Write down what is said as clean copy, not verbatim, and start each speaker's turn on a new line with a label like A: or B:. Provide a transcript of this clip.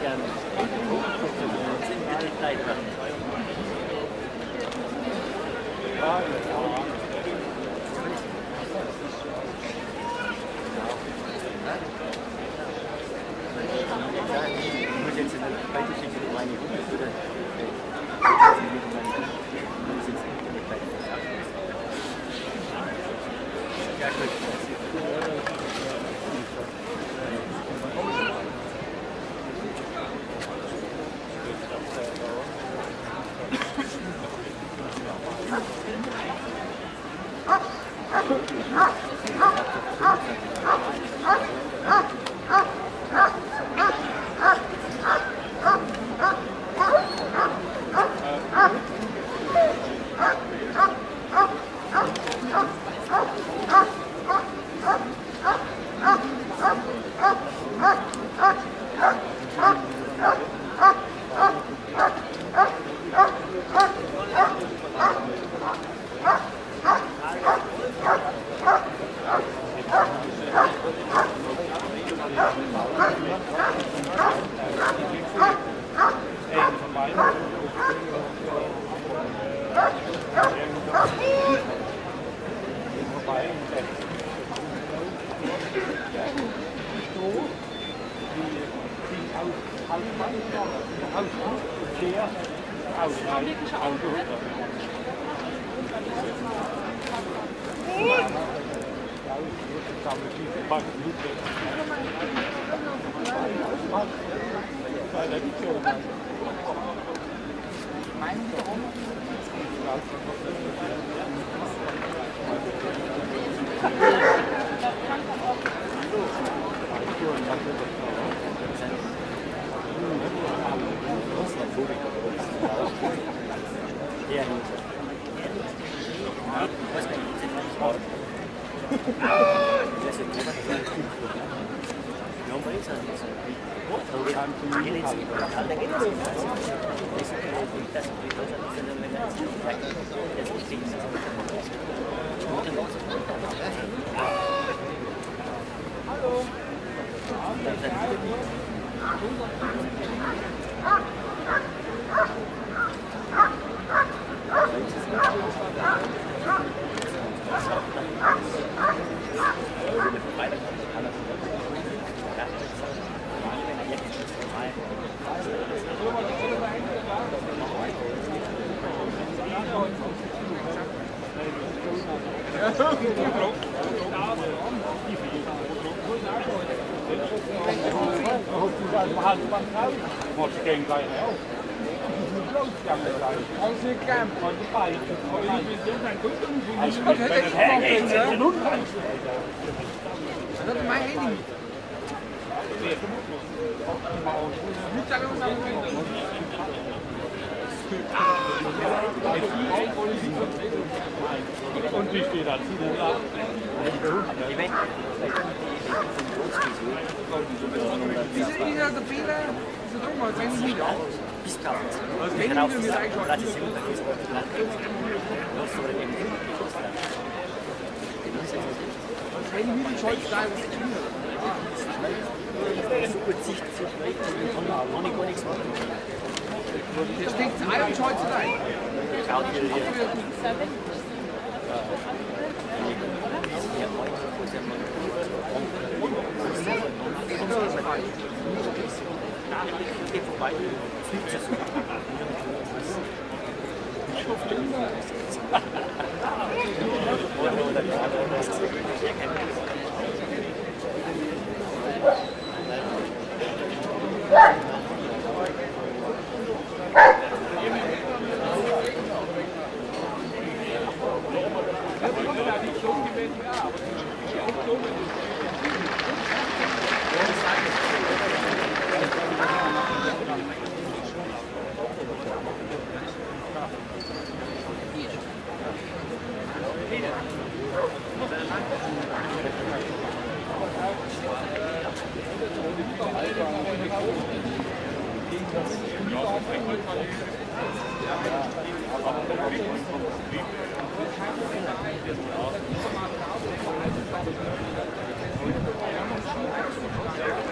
A: gerne ziemlich Zeit machen. Ich muss jetzt weiterschicken, meine Hunde. Ja, gut.
B: Und wie steht das?
C: Wie sind die da, der Fehler? Ist das auch mal 20 Minuten?
A: Bis 1000.
C: Also 10 Minuten ist eigentlich schon. Wenn die Minuten schon da ist,
A: so gut Sicht zu weit, kann ich gar nichts machen.
C: der steckt Ei und schaut zu rein.
A: Schaut hier hier. Geht vorbei, fliegt es.
C: Ja.